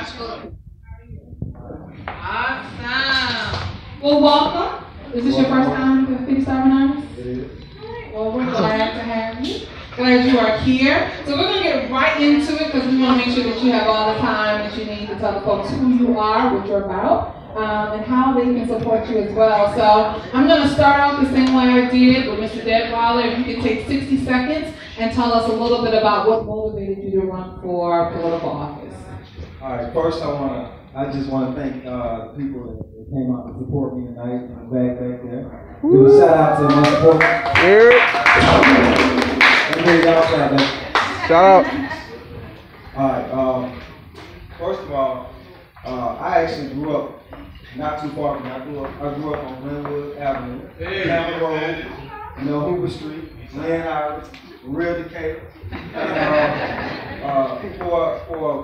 Awesome. Well, welcome. Is this your first time to Phoenix Anonymous? It is. Well, we're glad to have you. Glad you are here. So we're going to get right into it because we want to make sure that you have all the time that you need to tell the folks who you are, what you're about, and how they can support you as well. So I'm going to start off the same way I did with Mr. Detweiler. If you could take 60 seconds and tell us a little bit about what motivated you to run for political office. All right. First, I just want to thank the people that came out to support me tonight in the back there. Give a shout out to my support. Shout out. All right. First of all, I actually grew up not too far from here. I grew up on Glenwood Avenue, Campbell Road, Hoover Street, Lynn Island, Real Decatur. And, for